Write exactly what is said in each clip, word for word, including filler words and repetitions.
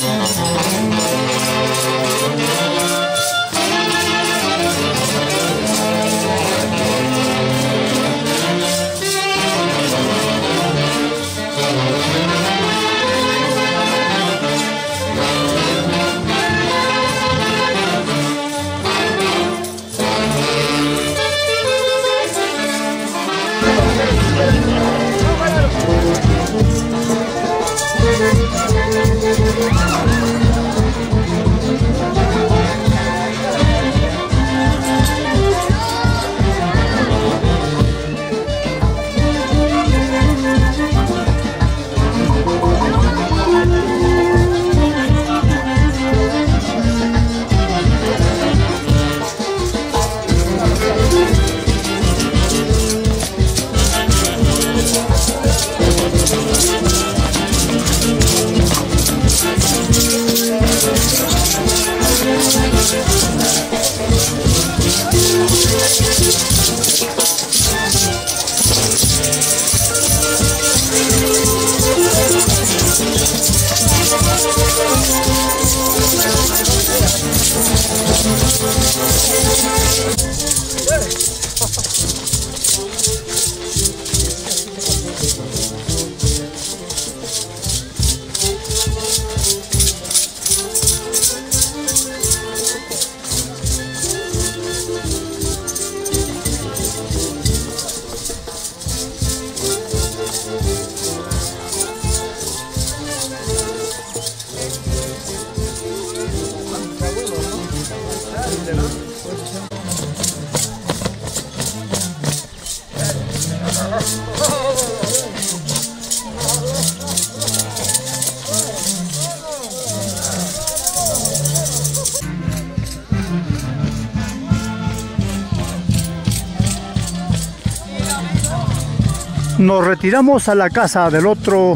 Nos retiramos a la casa del otro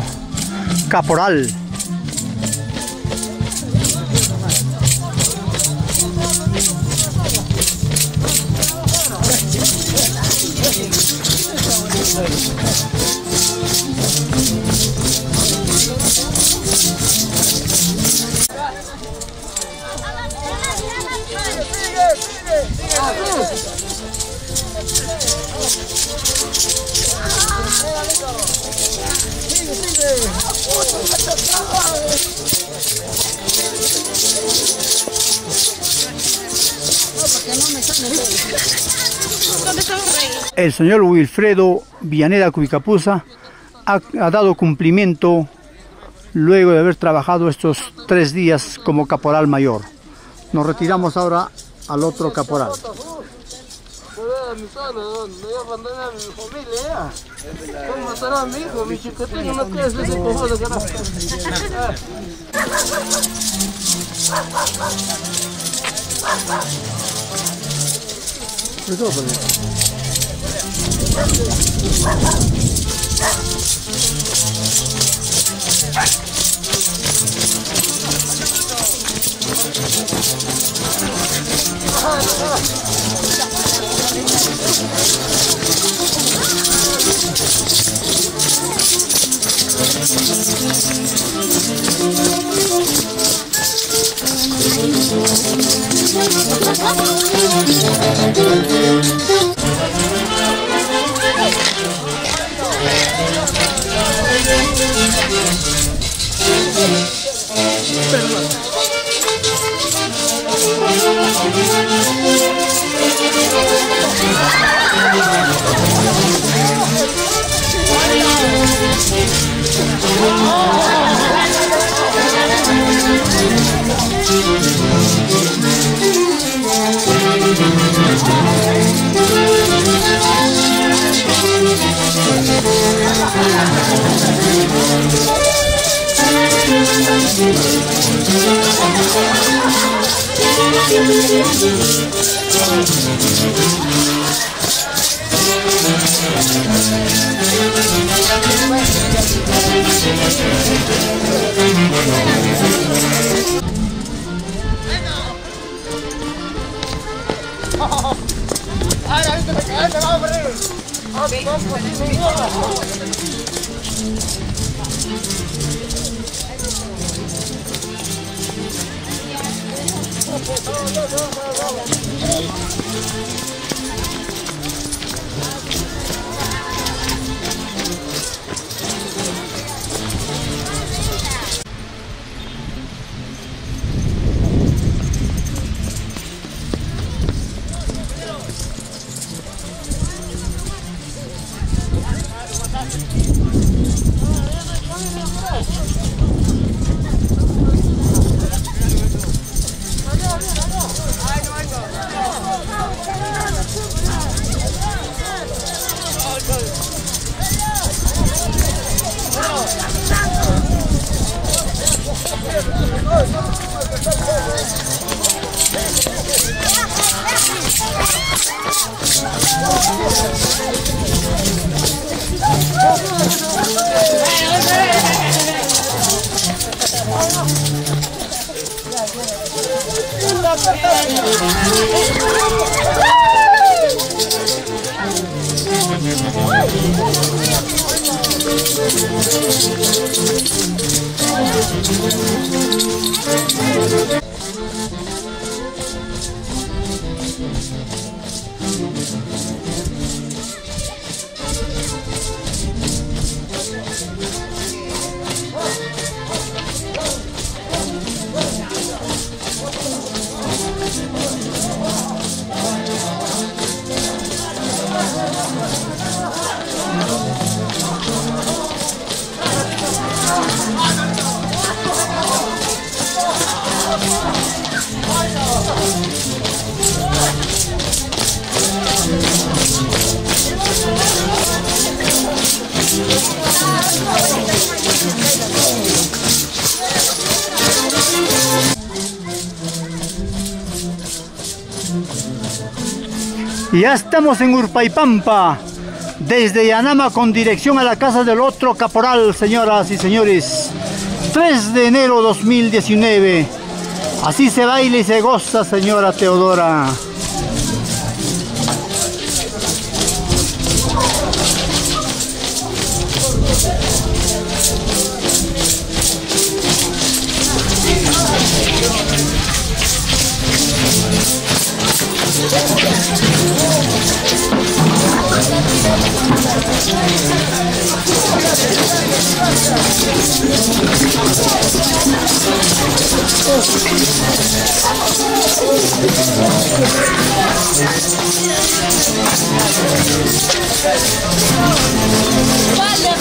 caporal. El señor Wilfredo Villaneda Cubicapuza ha, ha dado cumplimiento luego de haber trabajado estos tres días como caporal mayor. Nos retiramos ahora al otro caporal. Ya estamos en Urpaipampa, desde Yanama con dirección a la casa del otro caporal, señoras y señores. tres de enero dos mil diecinueve. Así se baila y se goza, señora Teodora. Vale,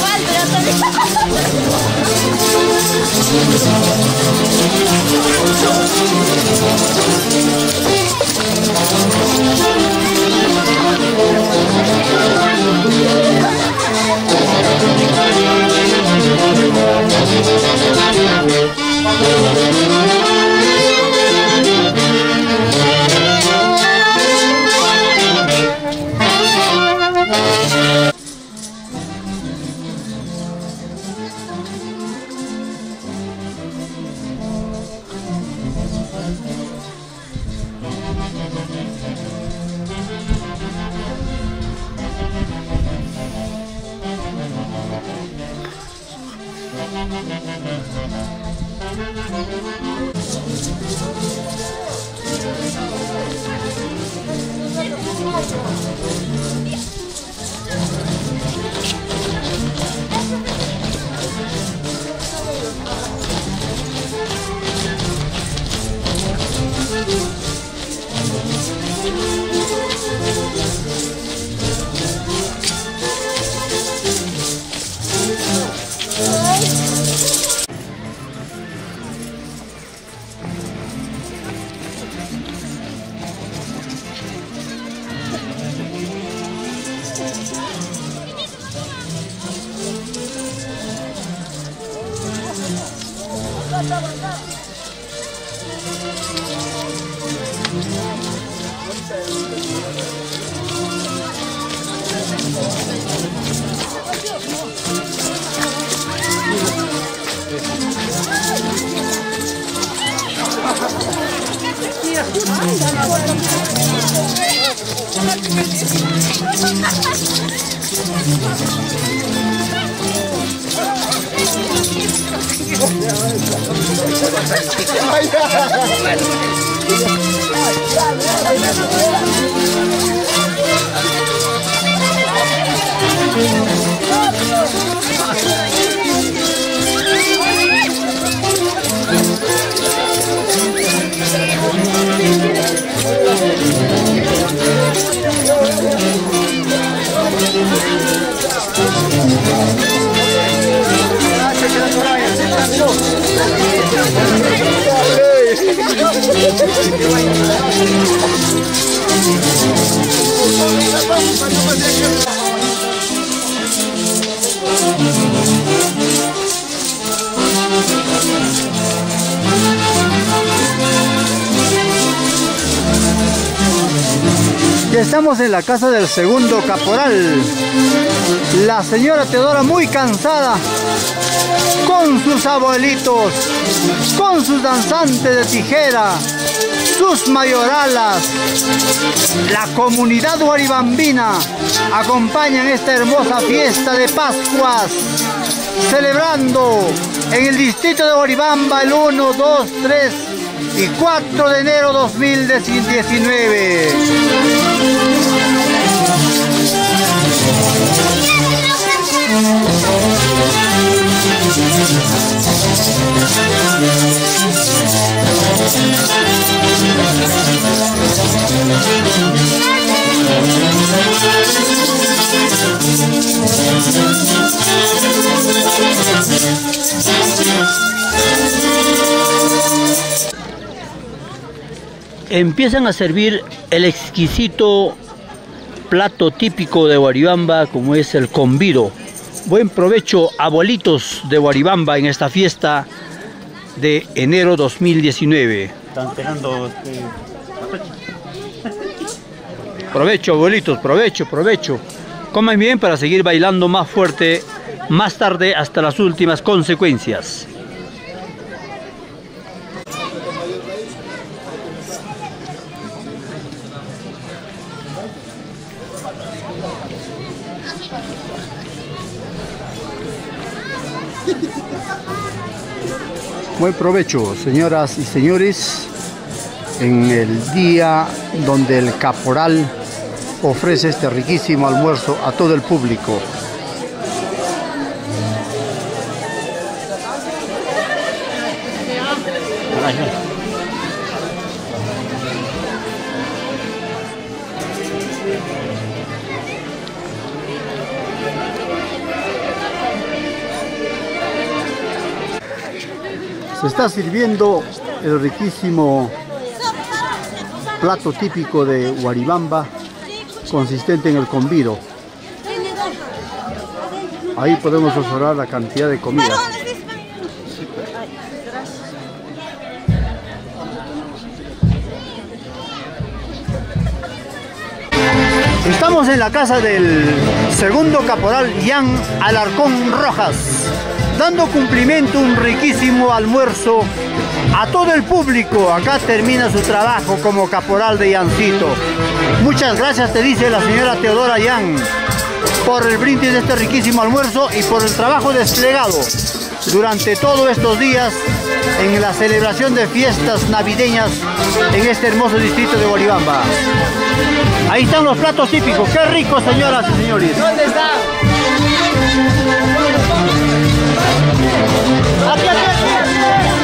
Ya estamos en la casa del segundo caporal. La señora Teodora muy cansada, con sus abuelitos, con sus danzantes de tijera, sus mayoralas. La comunidad guaribambina acompañan esta hermosa fiesta de Pascuas, celebrando en el distrito de Guaribamba el uno, dos, tres y cuatro de enero dos mil diecinueve. Empiezan a servir el exquisito plato típico de Guaribamba, como es el convido. Buen provecho, abuelitos de Guaribamba, en esta fiesta de enero dos mil diecinueve. Están esperando este... Provecho, abuelitos, provecho, provecho. Coman bien para seguir bailando más fuerte más tarde hasta las últimas consecuencias. Buen provecho, señoras y señores, en el día donde el caporal ofrece este riquísimo almuerzo a todo el público. Se está sirviendo el riquísimo plato típico de Guaribamba, consistente en el convido. Ahí podemos observar la cantidad de comida. Estamos en la casa del segundo caporal Ian Alarcón Rojas, dando cumplimiento a un riquísimo almuerzo a todo el público. Acá termina su trabajo como caporal de Iancito. Muchas gracias, te dice la señora Teodora Ian, por el brindis de este riquísimo almuerzo y por el trabajo desplegado durante todos estos días en la celebración de fiestas navideñas en este hermoso distrito de Guaribamba. Ahí están los platos típicos. ¡Qué ricos, señoras y señores! ¿Dónde están? Aquí, aquí, aquí,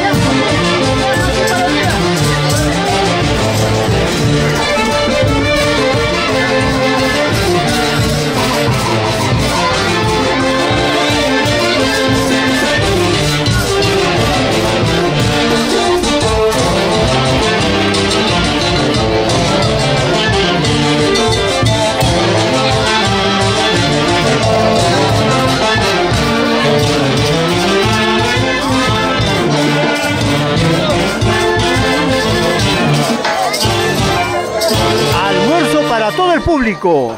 Almuerzo para todo el público.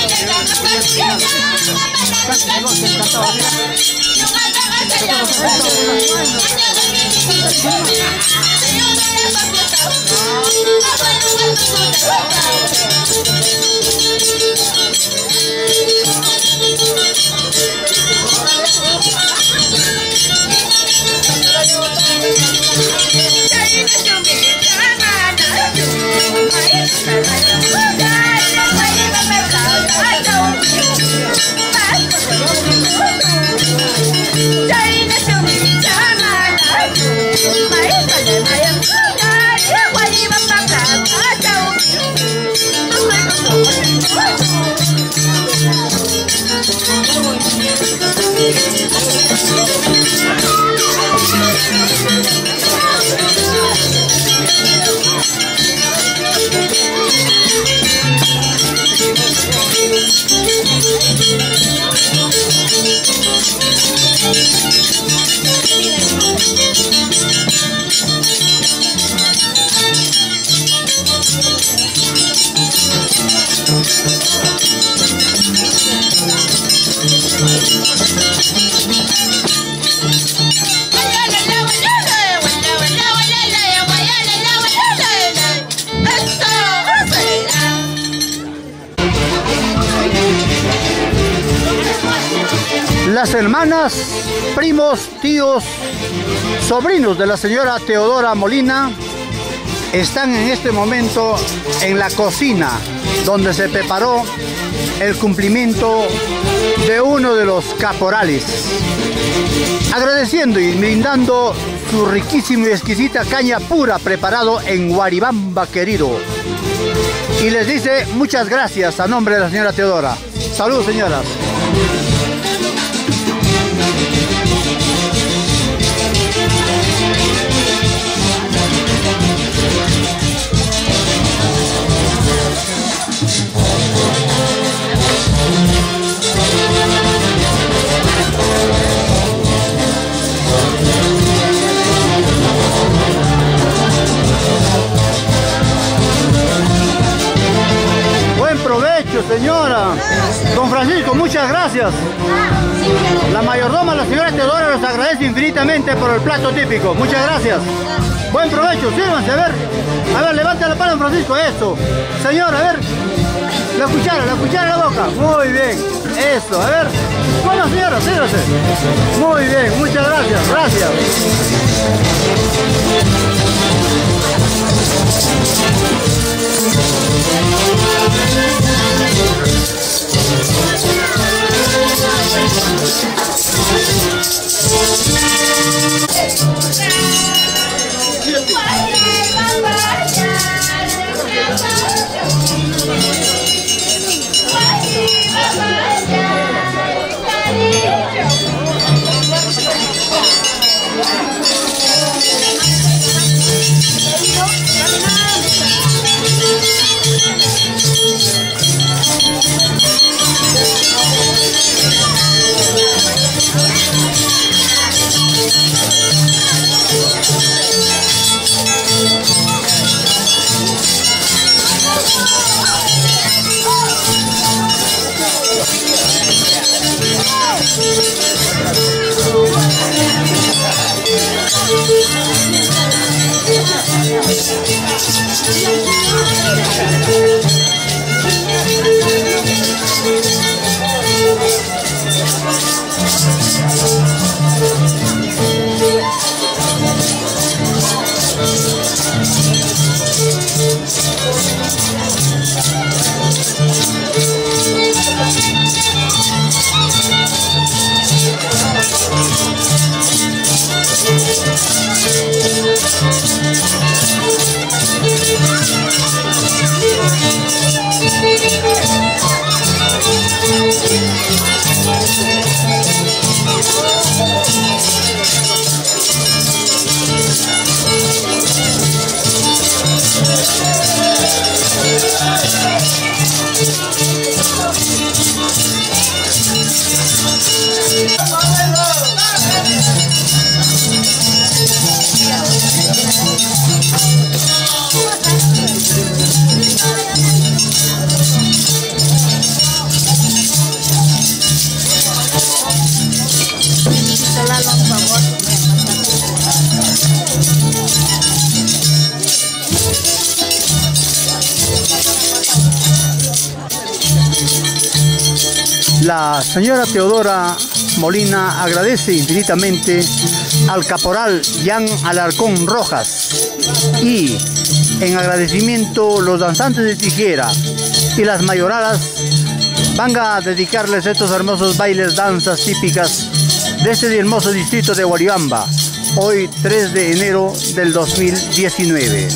Las hermanas, primos, tíos, sobrinos de la señora Teodora Molina están en este momento en la cocina donde se preparó el cumplimiento de uno de los caporales, agradeciendo y brindando su riquísima y exquisita caña pura preparado en Guaribamba querido. Y les dice muchas gracias a nombre de la señora Teodora. Salud, señoras. Señora, don Francisco, muchas gracias. La mayordoma, la señora Teodora, los agradece infinitamente por el plato típico. Muchas gracias. Buen provecho, sírvanse, a ver. A ver, levanta la palma, don Francisco, eso. Señora, a ver. La cuchara, la cuchara en la boca. Muy bien, eso, a ver. Bueno, señora, sírvase. Muy bien, muchas gracias, gracias. La señora Teodora Molina agradece infinitamente al caporal Jan Alarcón Rojas y en agradecimiento los danzantes de tijera y las mayoralas van a dedicarles estos hermosos bailes, danzas típicas de este hermoso distrito de Huaribamba, hoy tres de enero del dos mil diecinueve.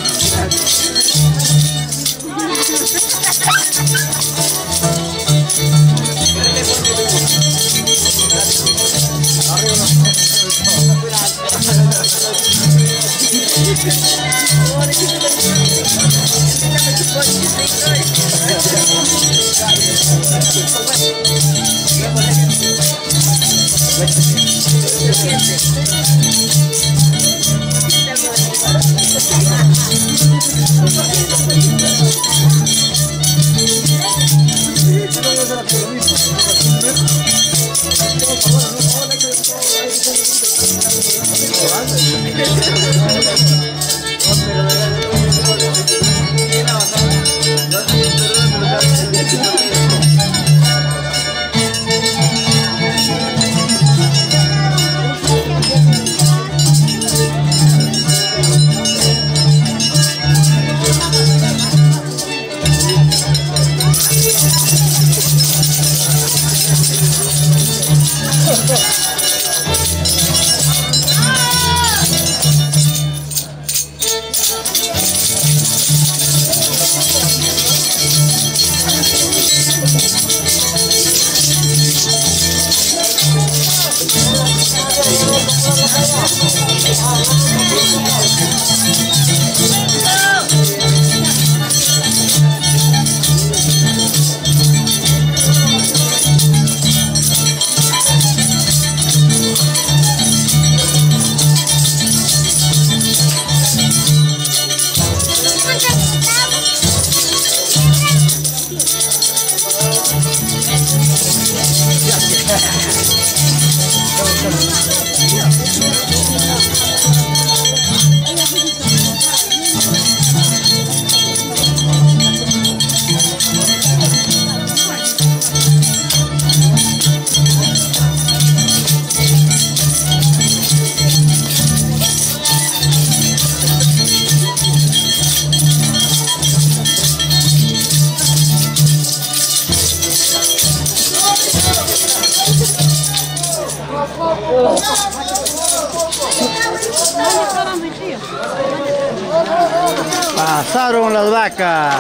Pasaron las vacas.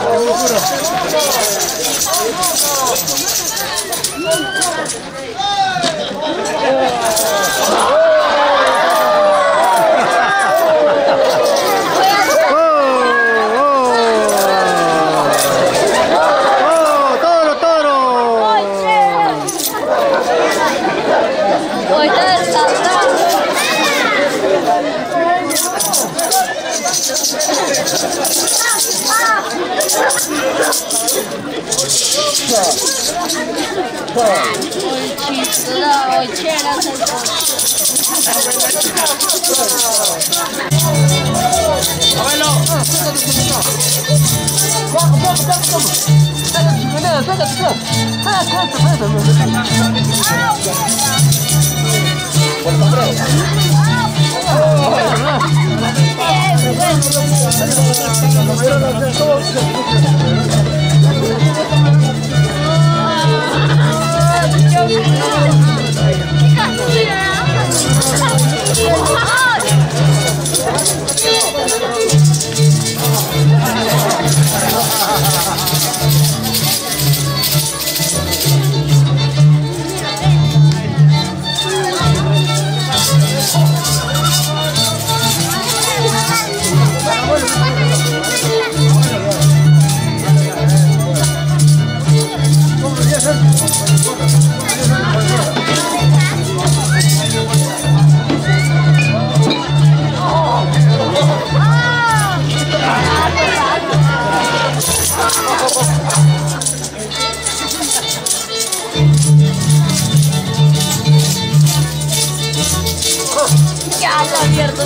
Ya está abierto,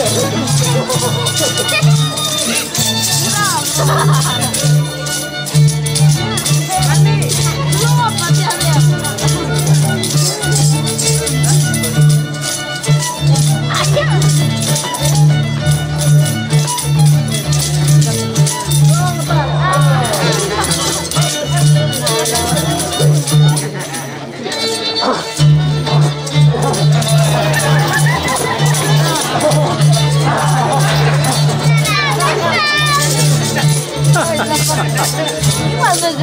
mira.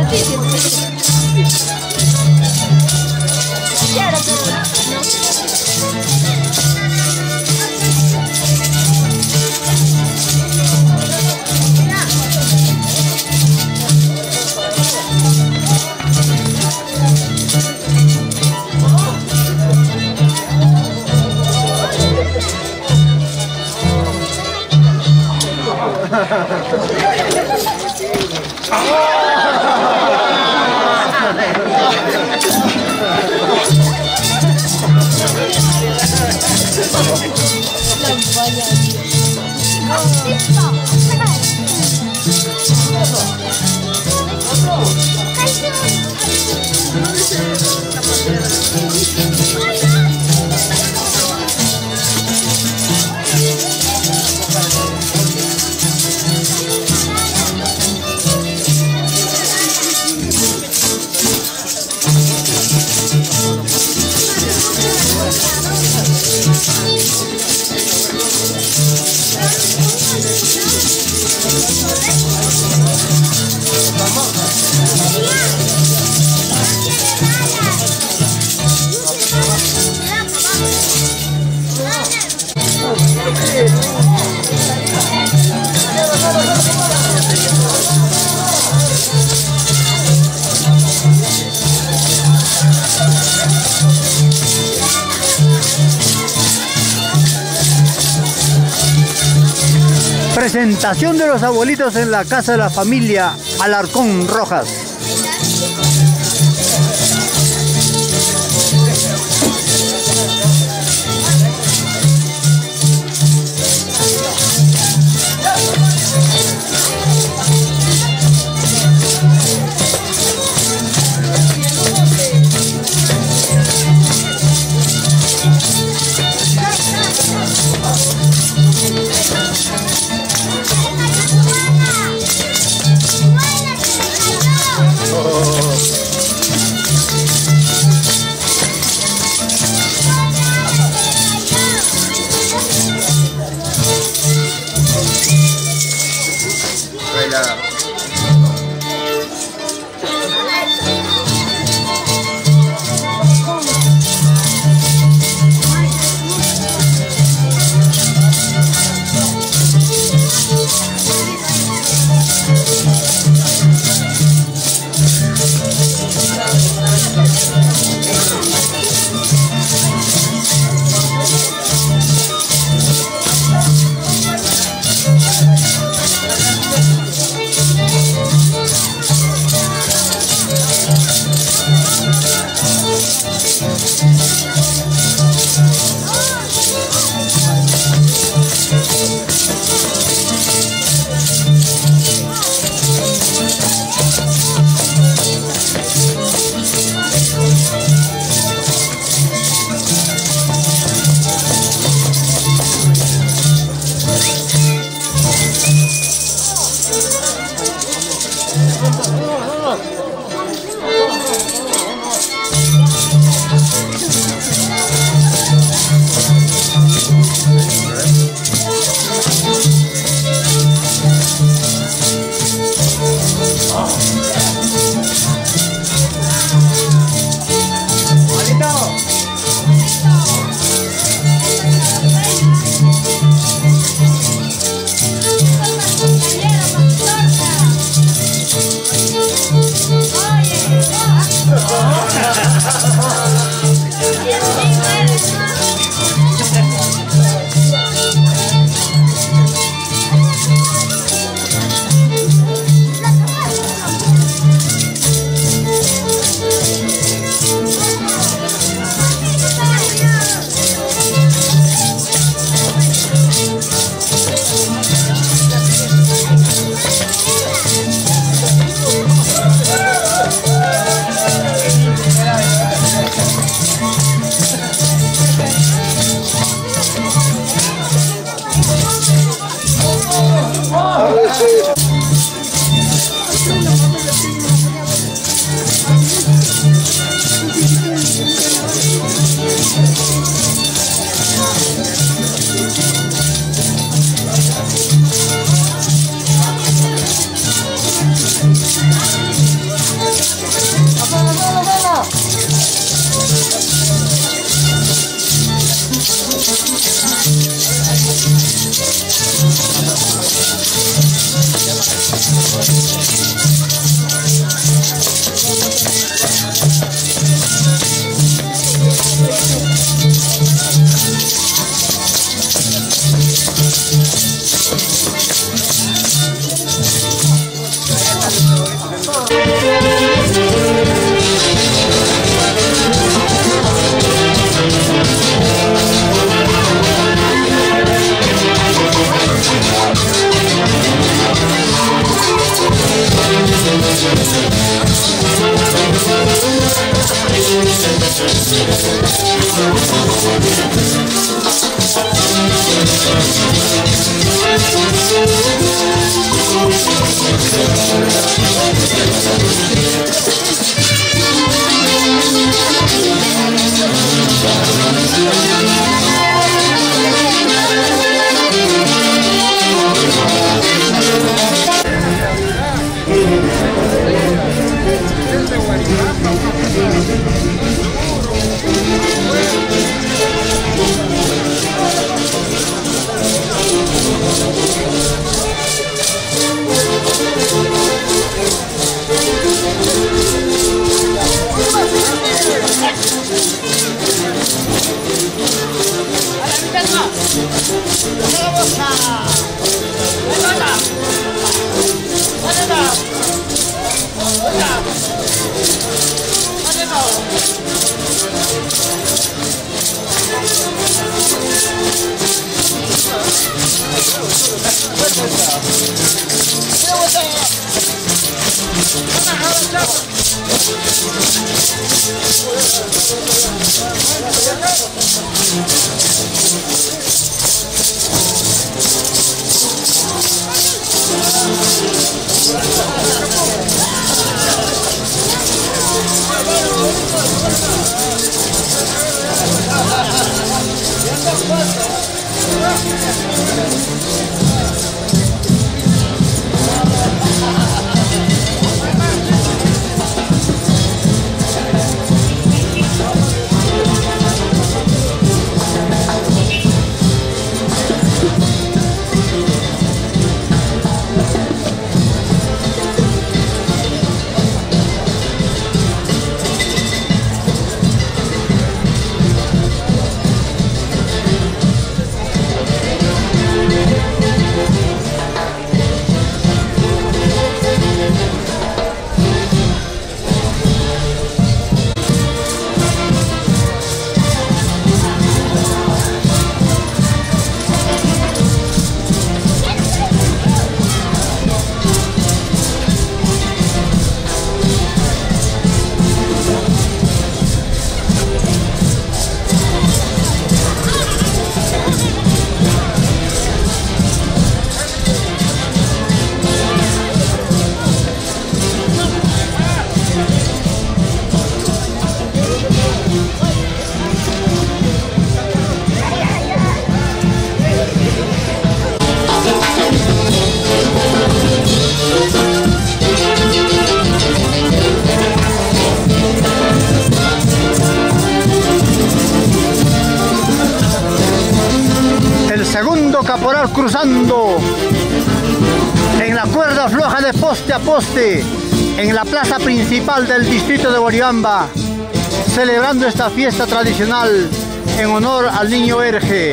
Presentación de los abuelitos en la casa de la familia Alarcón Rojas. Segundo caporal cruzando en la cuerda floja de poste a poste en la plaza principal del distrito de Boriabamba, celebrando esta fiesta tradicional en honor al niño Erge.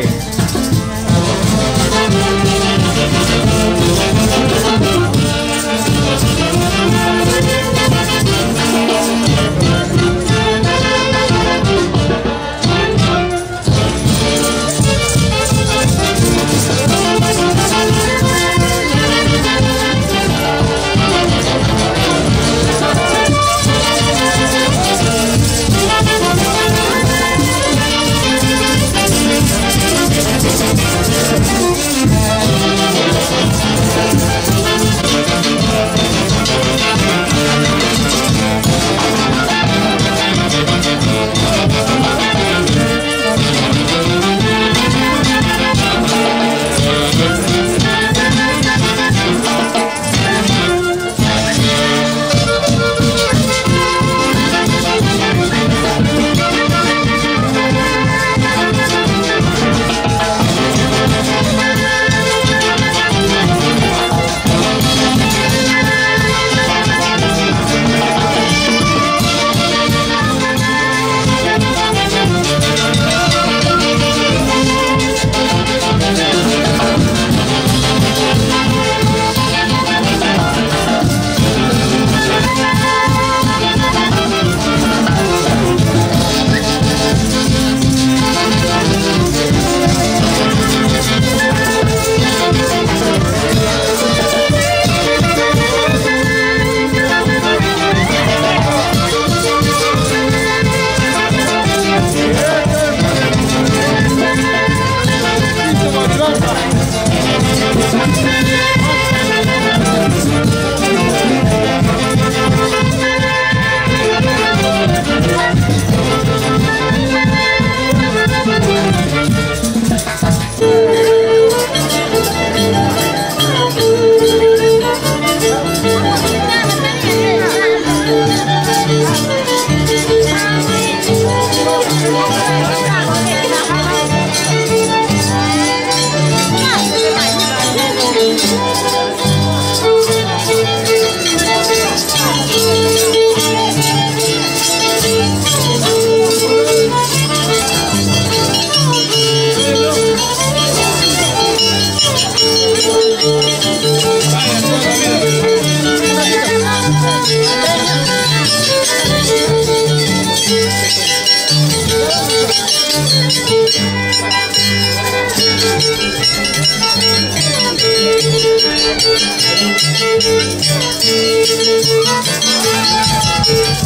Thank you.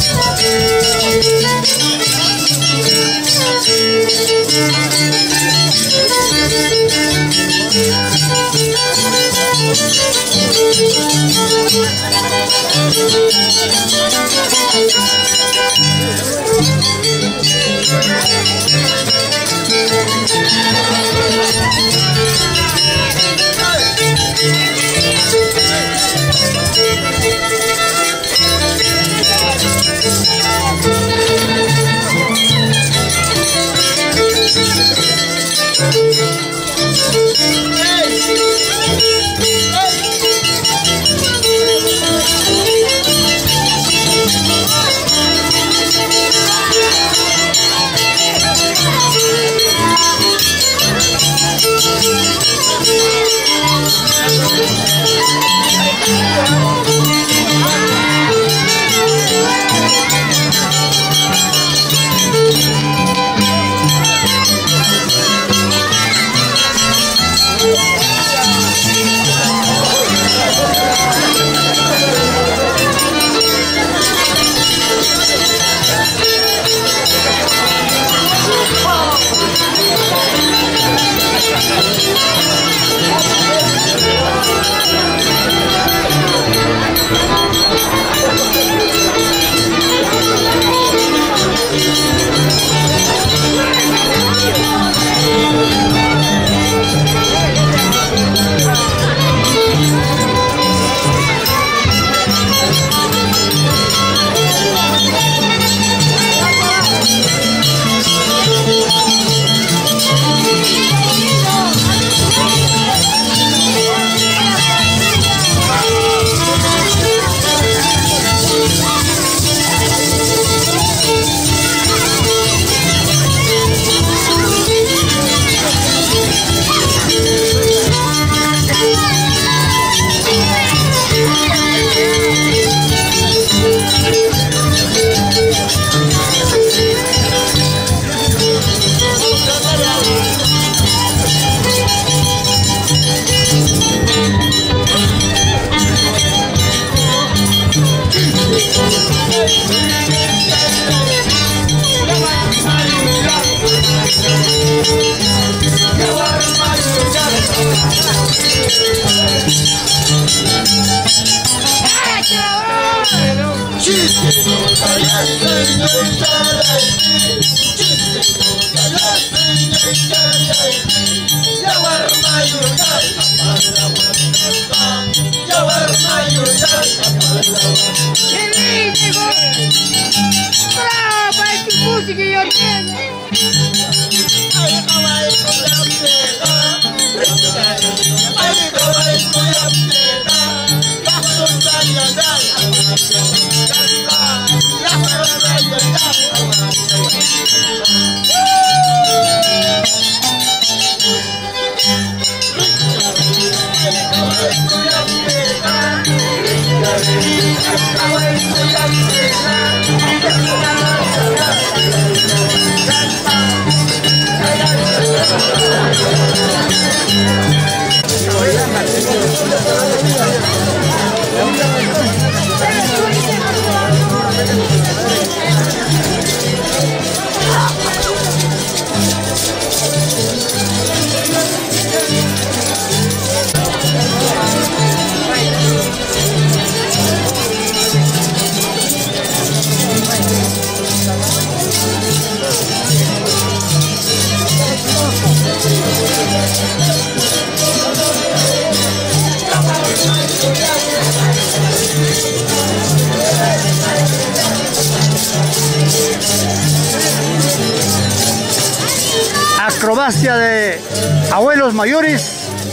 Acrobacia de abuelos mayores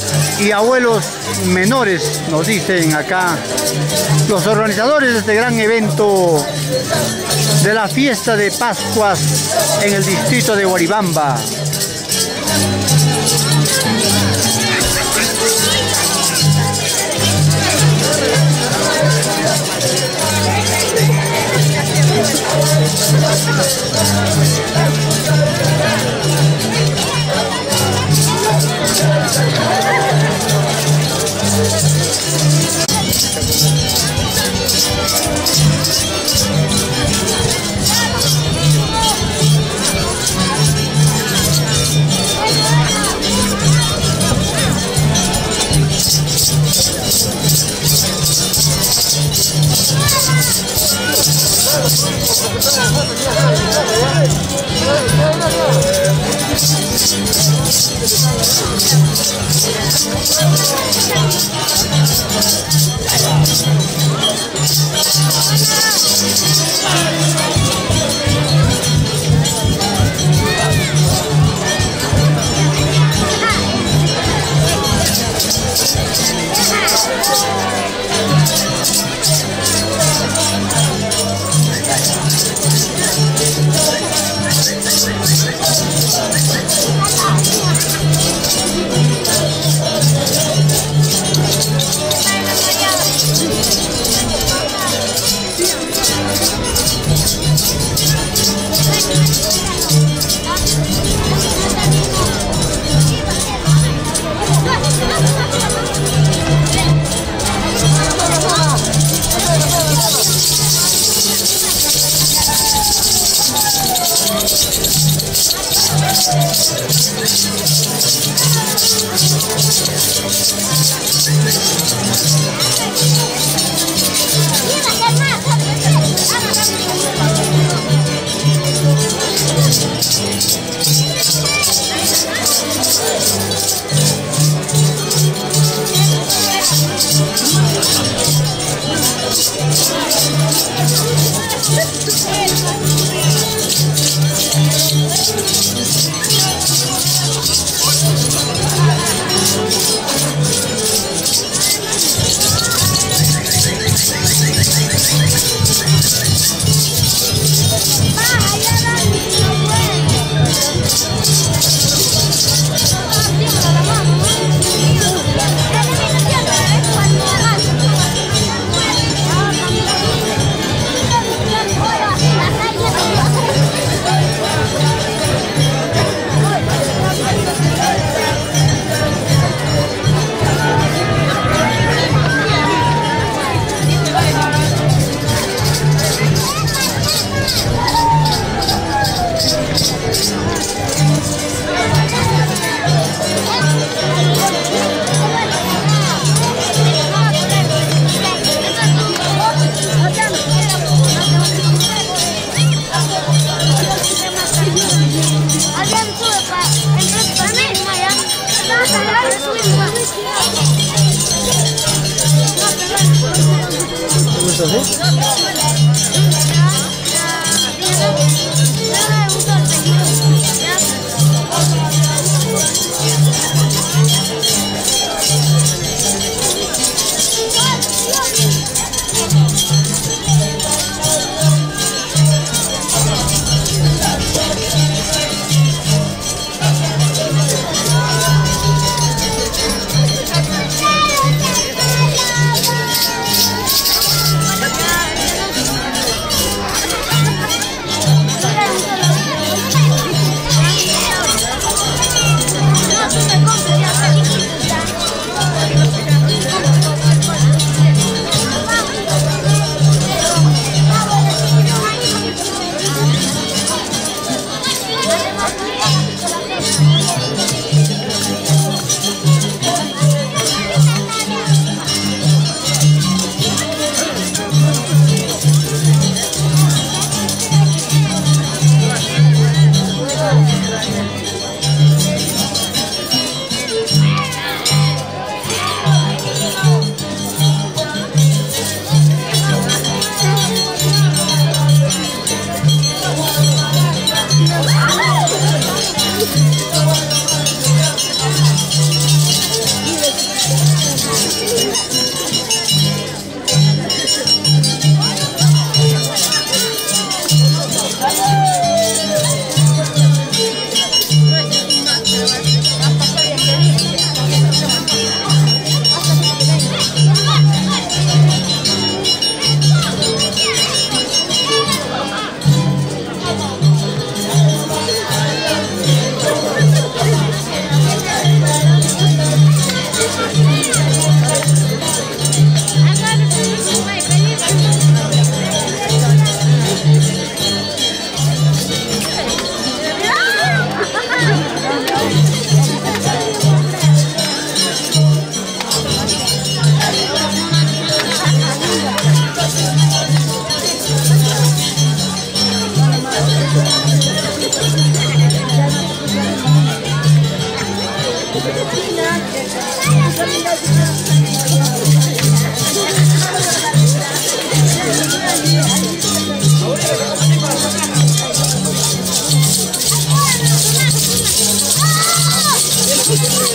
y abuelos menores, nos dicen acá los organizadores de este gran evento de la fiesta de Pascuas en el distrito de Guaribamba. Yeah.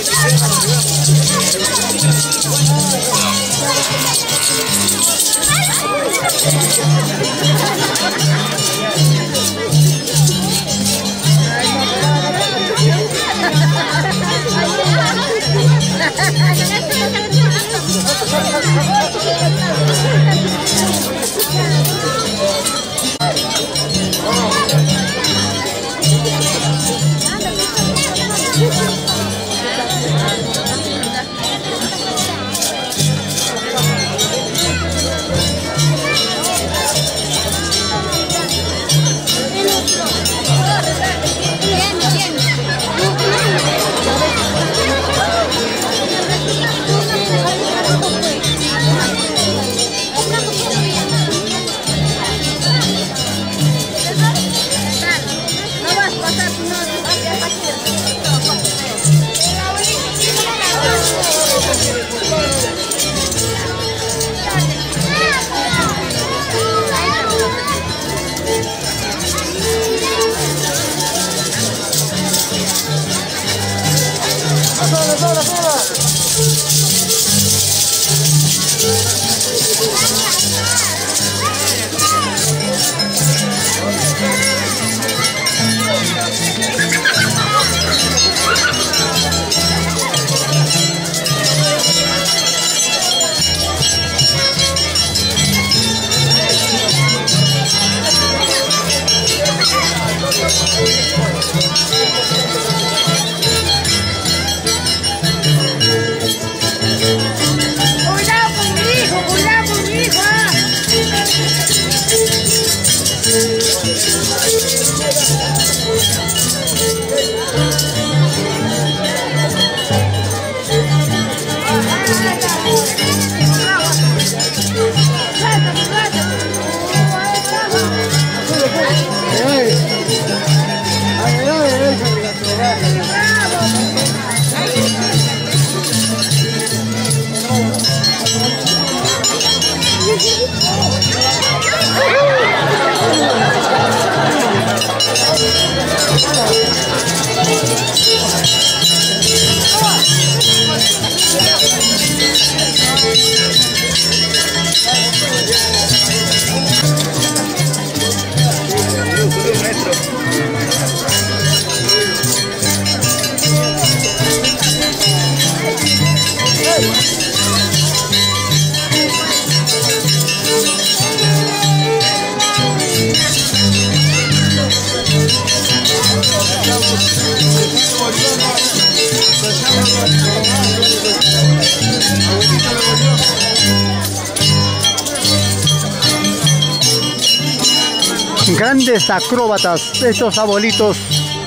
Grandes acróbatas, estos abuelitos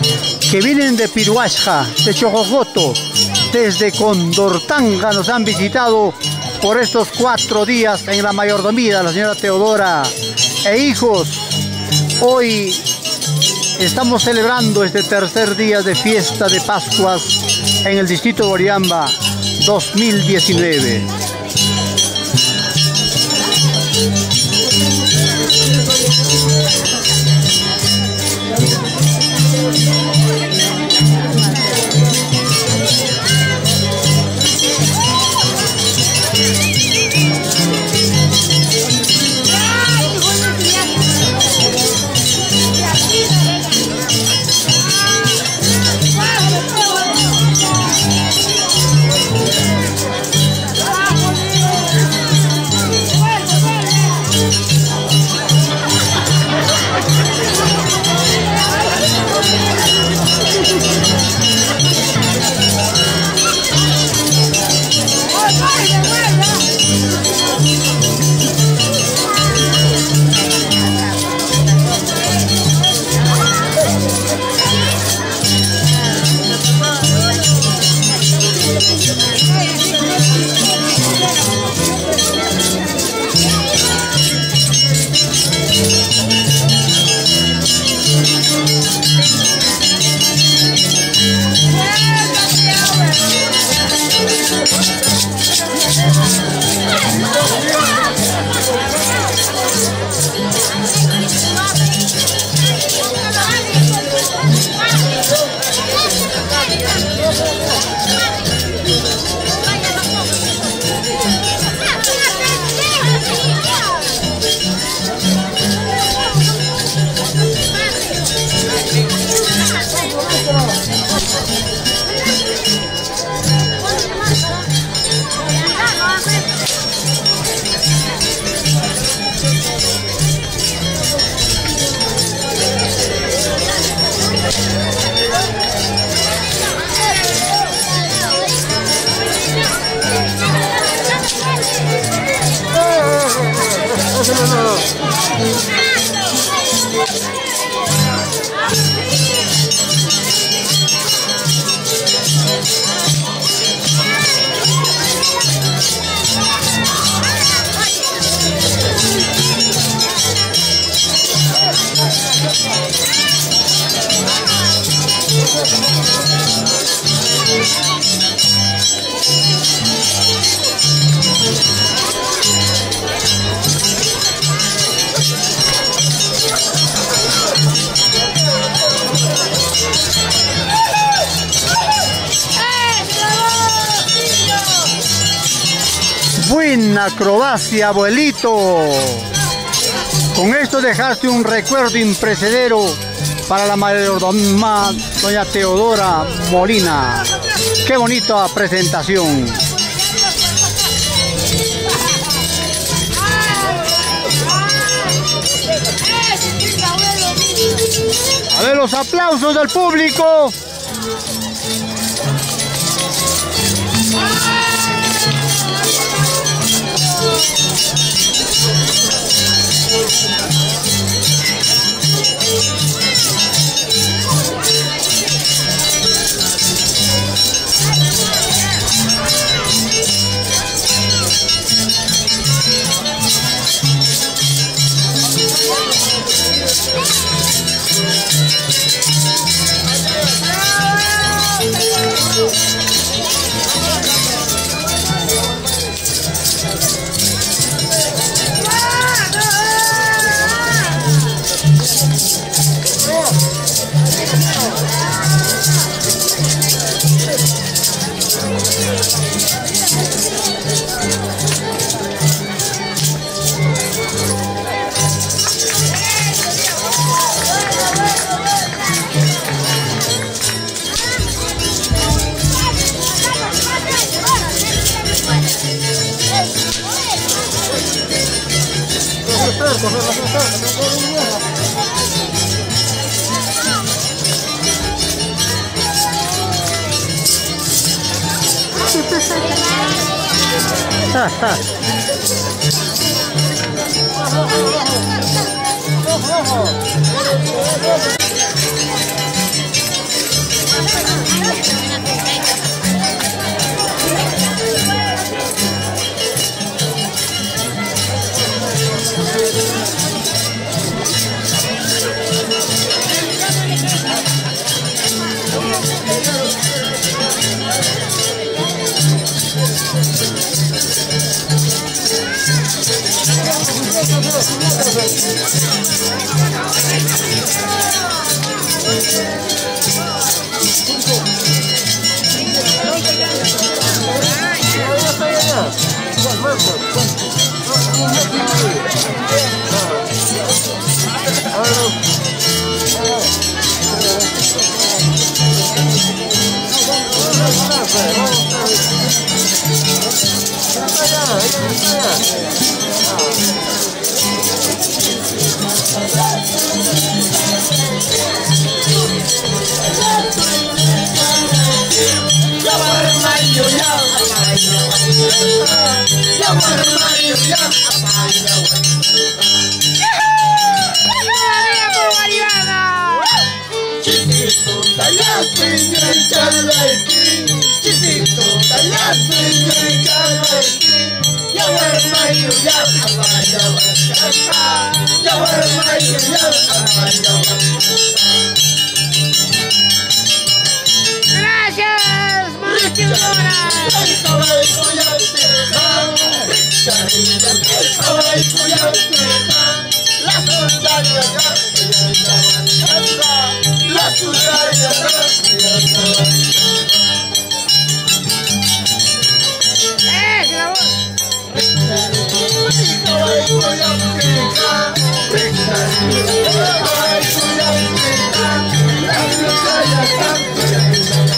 que vienen de Piruashka, de Chojojoto, desde Condortanga nos han visitado por estos cuatro días en la mayordomía, la señora Teodora e hijos. Hoy estamos celebrando este tercer día de fiesta de Pascuas en el distrito de Oriamba dos mil diecinueve. Buena acrobacia, abuelito. Con esto dejaste un recuerdo imprecedero para la mayordomía doña Teodora Molina. Qué bonita presentación. A ver los aplausos del público. Ay,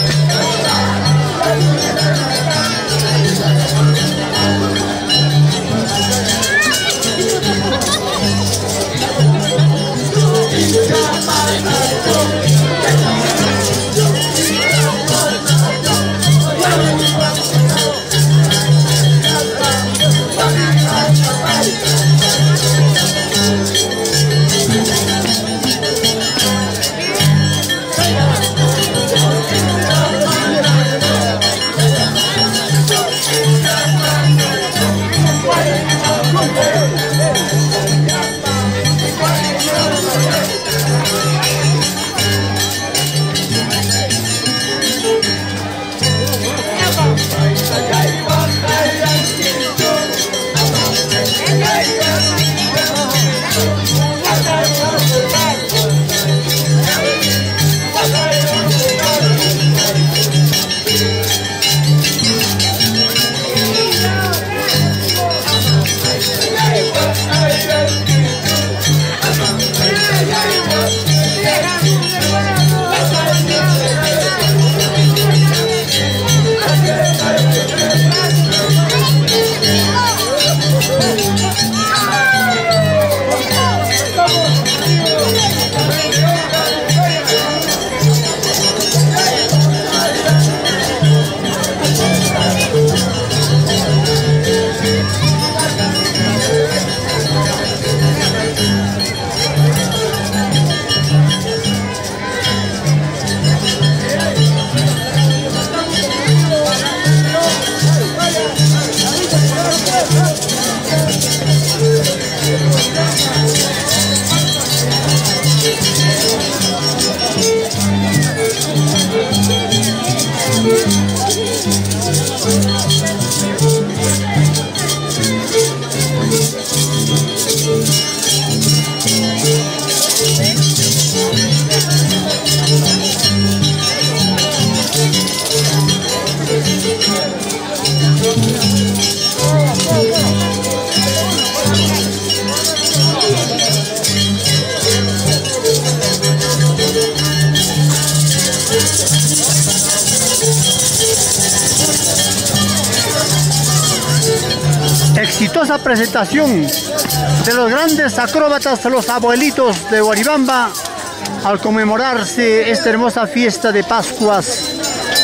Exitosa presentación de los grandes acróbatas, los abuelitos de Guaribamba, al conmemorarse esta hermosa fiesta de Pascuas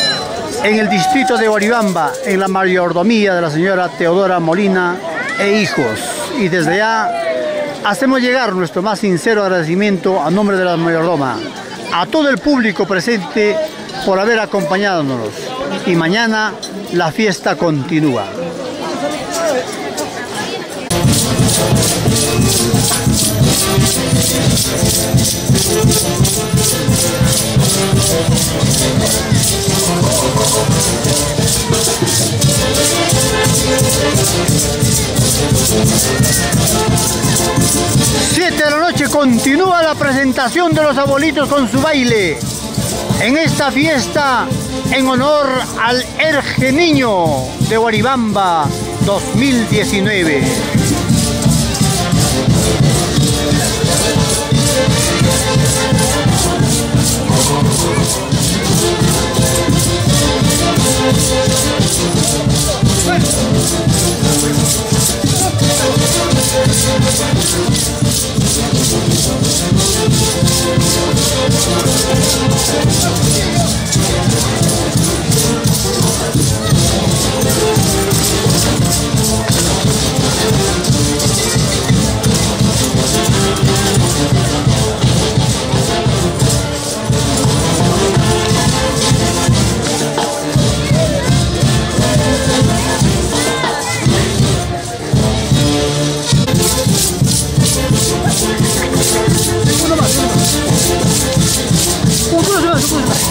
en el distrito de Guaribamba, en la mayordomía de la señora Teodora Molina e hijos. Y desde allá hacemos llegar nuestro más sincero agradecimiento a nombre de la mayordoma, a todo el público presente por haber acompañándonos. Y mañana la fiesta continúa. Siete de la noche continúa la presentación de los abuelitos con su baile en esta fiesta en honor al Erge Niño de Guaribamba dos mil diecinueve. Uno más, uno más. Uno más, uno más.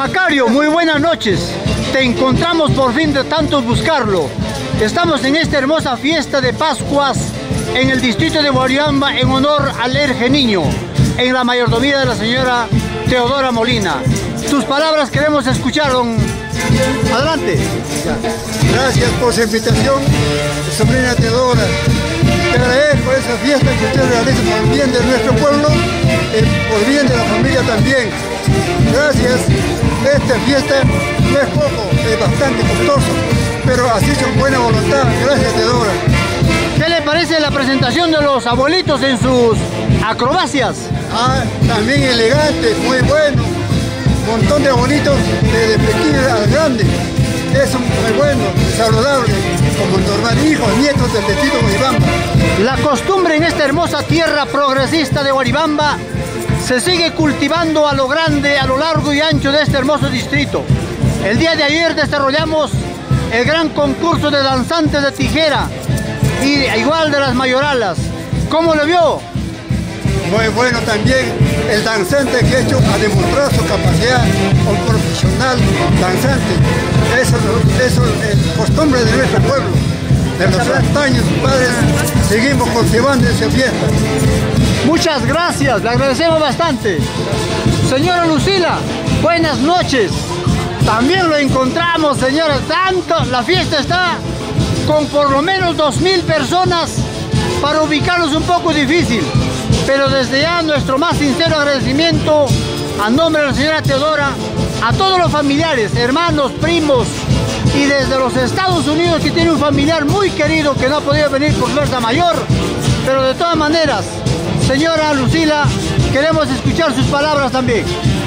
Macario, muy buenas noches. Te encontramos por fin de tantos buscarlo. Estamos en esta hermosa fiesta de Pascuas en el distrito de Guaribamba en honor al Erge Niño, en la mayordomía de la señora Teodora Molina. Tus palabras queremos escuchar, don. Adelante. Gracias por su invitación, sobrina Teodora. Te agradezco esa fiesta que usted realiza por el bien de nuestro pueblo y por el bien de la familia también. Gracias. Esta fiesta no es poco, es bastante costoso, pero así con buena voluntad. Gracias, Teodora. ¿Qué le parece la presentación de los abuelitos en sus acrobacias? Ah, también elegante, muy bueno. Un montón de abuelitos desde pequeño al grande. Eso muy bueno, saludable, como normal, hijos, nietos del distrito de Guaribamba. La costumbre en esta hermosa tierra progresista de Guaribamba se sigue cultivando a lo grande, a lo largo y ancho de este hermoso distrito. El día de ayer desarrollamos el gran concurso de danzantes de tijera y igual de las mayoralas. ¿Cómo lo vio? Muy bueno también el danzante que ha hecho a demostrar su capacidad, un profesional danzante. Eso, eso es costumbre de nuestro pueblo. De los antaños padres seguimos cultivando esa fiesta. Muchas gracias, le agradecemos bastante. Señora Lucila, buenas noches. También lo encontramos, señora. Tanto, la fiesta está con por lo menos dos mil personas. Para ubicarnos un poco difícil, pero desde ya nuestro más sincero agradecimiento a nombre de la señora Teodora, a todos los familiares, hermanos, primos y desde los Estados Unidos, que tiene un familiar muy querido que no ha podido venir por fuerza mayor, pero de todas maneras, señora Lucila, queremos escuchar sus palabras también.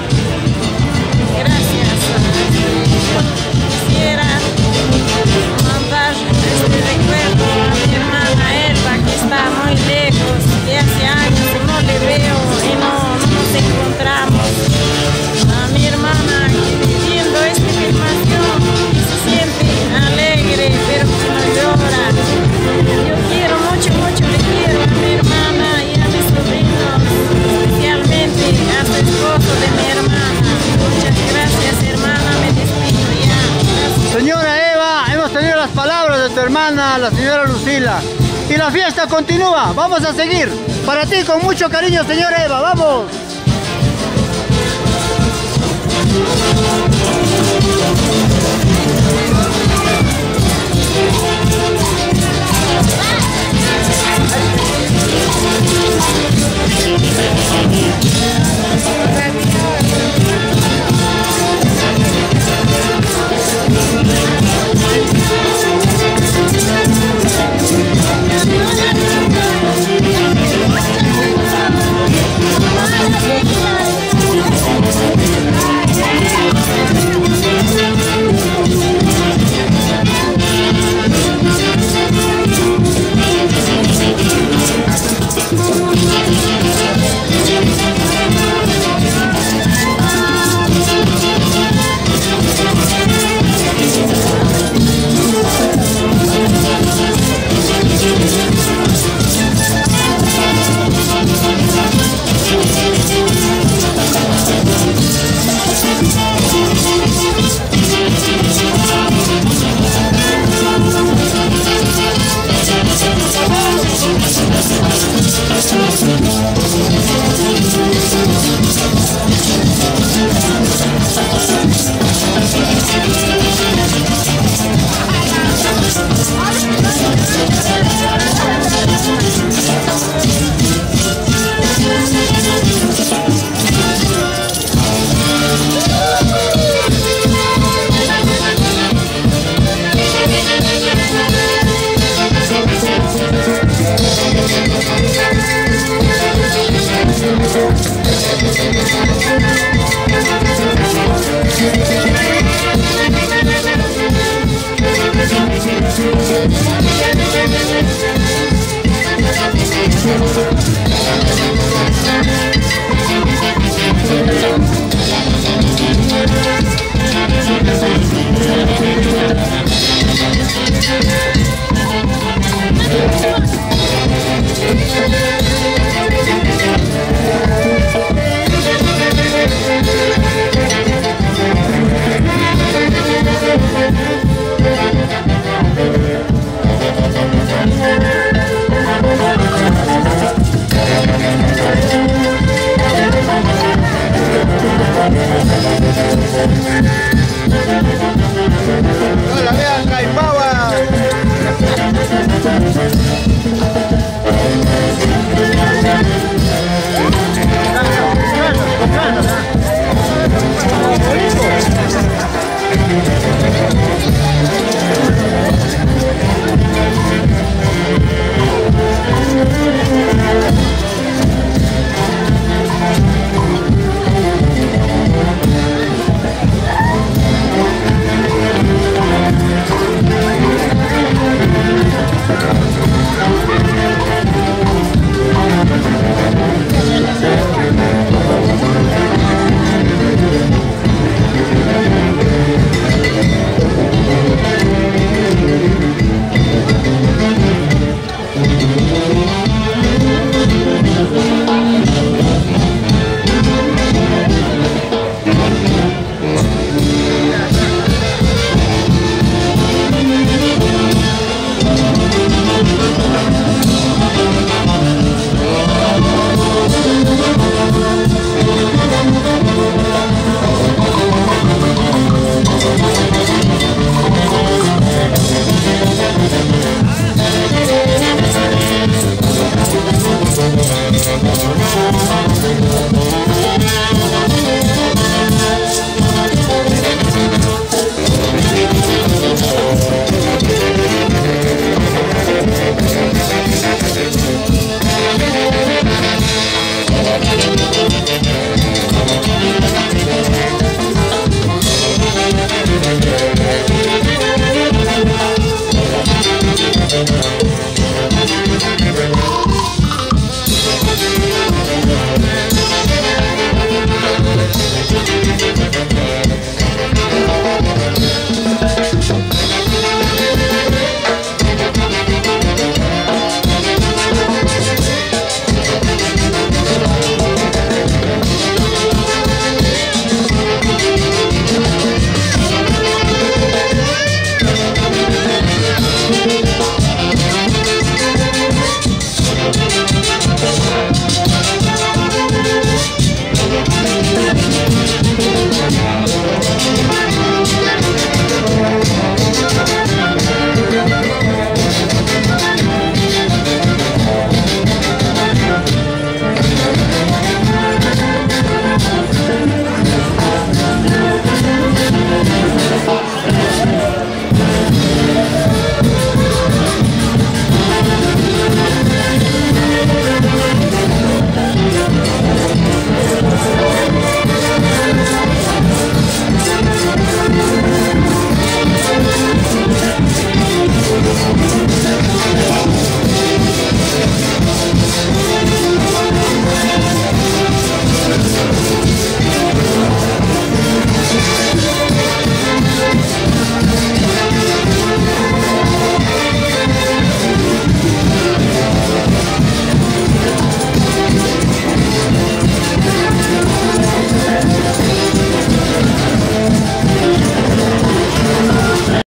Gracias. Yo quisiera mandar este recuerdo a mi hermana Elba, que está muy lejos, que hace años que no le veo y no, no nos encontramos. A mi hermana que viviendo esta filmación se siente alegre, pero que no llora. Yo quiero mucho, mucho le quiero a mi hermana y a mis sobrinos, especialmente a su esposo de mi hermana. Muchas gracias, hermana, me despido ya. Gracias. Señora Eva, hemos tenido las palabras de tu hermana, la señora Lucila. Y la fiesta continúa, vamos a seguir. Para ti, con mucho cariño, señora Eva, vamos.